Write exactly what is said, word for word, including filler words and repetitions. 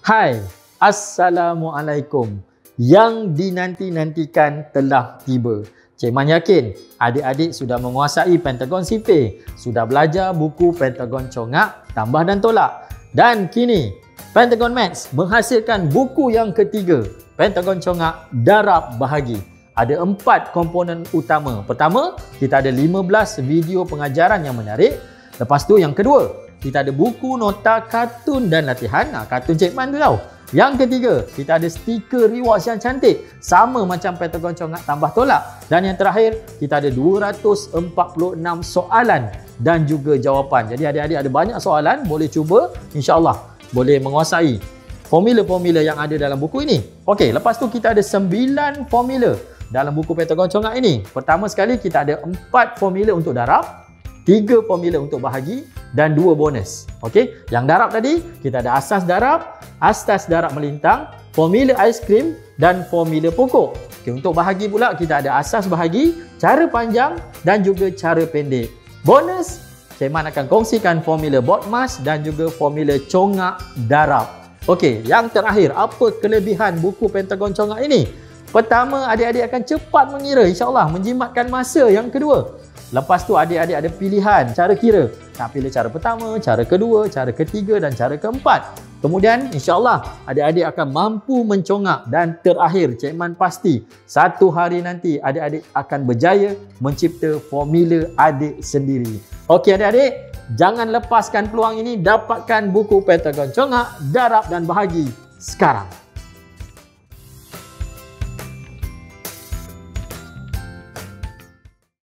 Hai, Assalamualaikum. Yang dinanti-nantikan telah tiba. Cik Man yakin adik-adik sudah menguasai Pentagon Sifir, sudah belajar buku Pentagon Congak, Tambah dan Tolak. Dan kini Pentagon Maths menghasilkan buku yang ketiga, Pentagon Congak, Darab, Bahagi. Ada empat komponen utama. Pertama, kita ada lima belas video pengajaran yang menarik. Lepas tu yang kedua, kita ada buku, nota, kartun dan latihan. Nah, kartun Cik Man tu tau. Yang ketiga, kita ada stiker rewards yang cantik. Sama macam Pentagon Congak, Tambah, Tolak. Dan yang terakhir, kita ada dua ratus empat puluh enam soalan dan juga jawapan. Jadi adik-adik ada banyak soalan, boleh cuba. InsyaAllah boleh menguasai formula-formula yang ada dalam buku ini. Okey, lepas tu kita ada sembilan formula dalam buku Pentagon Congak ini. Pertama sekali, kita ada empat formula untuk darab, tiga formula untuk bahagi dan dua bonus. Okey, yang darab tadi kita ada asas darab, asas darab melintang, formula aiskrim dan formula pokok. Okey, untuk bahagi pula kita ada asas bahagi, cara panjang dan juga cara pendek. Bonus, Cik Man akan kongsikan formula BODMAS dan juga formula congak darab. Okey, yang terakhir, apa kelebihan buku Pentagon Congak ini? Pertama, adik-adik akan cepat mengira, insya-Allah menjimatkan masa. Yang kedua, lepas tu adik-adik ada pilihan cara kira. Nak pilih cara pertama, cara kedua, cara ketiga dan cara keempat. Kemudian insya-Allah adik-adik akan mampu mencongak. Dan terakhir, Cik Man pasti satu hari nanti adik-adik akan berjaya mencipta formula adik sendiri. Okey adik-adik, jangan lepaskan peluang ini. Dapatkan buku Pentagon Congak, Darab dan Bahagi sekarang.